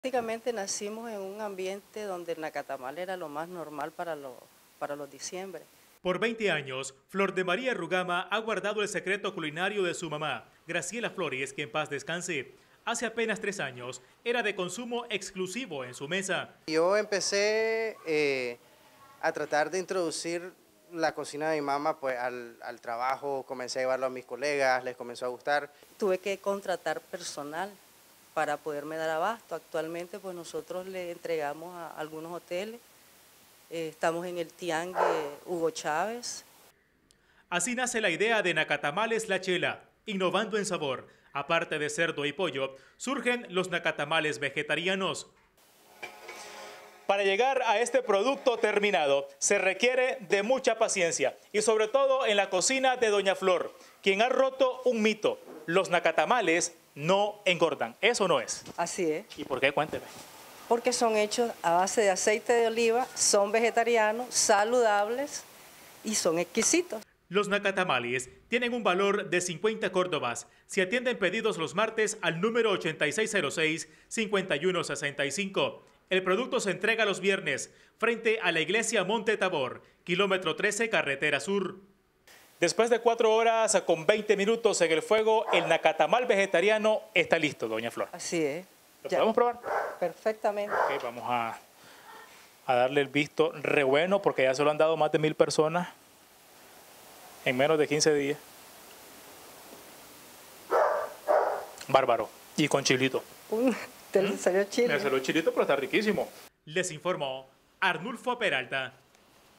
Prácticamente nacimos en un ambiente donde el nacatamal era lo más normal para los diciembre. Por 20 años, Flor de María Rugama ha guardado el secreto culinario de su mamá, Graciela Flores, que en paz descanse. Hace apenas 3 años, era de consumo exclusivo en su mesa. Yo empecé a tratar de introducir la cocina de mi mamá pues, al trabajo, comencé a llevarlo a mis colegas, les comenzó a gustar. Tuve que contratar personal para poderme dar abasto. Actualmente pues nosotros le entregamos a algunos hoteles. Estamos en el Tiangue Hugo Chávez. Así nace la idea de Nacatamales La Chela, innovando en sabor. Aparte de cerdo y pollo, surgen los nacatamales vegetarianos. Para llegar a este producto terminado se requiere de mucha paciencia y sobre todo en la cocina de Doña Flor, quien ha roto un mito. Los nacatamales no engordan. Eso no es. Así es. ¿Y por qué? Cuénteme. Porque son hechos a base de aceite de oliva, son vegetarianos, saludables y son exquisitos. Los nacatamales tienen un valor de 50 córdobas. Se atienden pedidos los martes al número 8606-5165. El producto se entrega los viernes frente a la iglesia Monte Tabor, kilómetro 13, carretera sur. Después de 4 horas con 20 minutos en el fuego, el nacatamal vegetariano está listo, Doña Flor. Así es. ¿Lo podemos probar? Perfectamente. Okay, vamos a darle el visto re bueno porque ya se lo han dado más de 1000 personas en menos de 15 días. Bárbaro. Y con chilito. ¿Te salió chile? Me salió chilito, pero está riquísimo. Les informó Arnulfo Peralta.